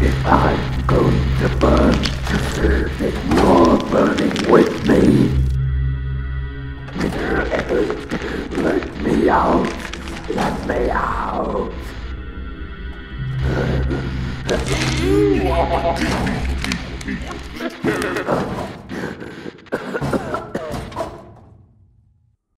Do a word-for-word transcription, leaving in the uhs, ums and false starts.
I'm going to burn, then you're burning with me. Let me out. Let me out. You are a demon.